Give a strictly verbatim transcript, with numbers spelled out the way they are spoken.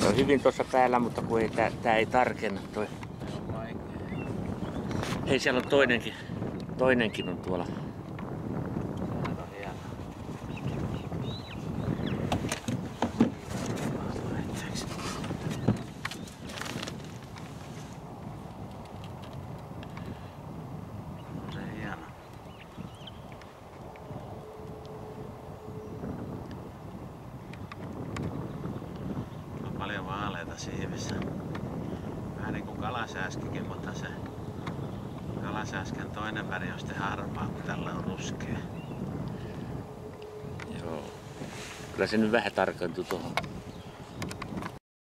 on hyvin tuossa päällä, mutta kun ei, tää, tää ei tarkenna toi. Hei, siellä on toinenkin. Toinenkin on tuolla. Paljon vaaleita siivissä. Vähän niin kuin kalasääskikin, mutta se kalasääsken toinen väri on sitten harmaa, kun tällä on ruskea. Joo. Kyllä se nyt vähän tarkentui tuohon.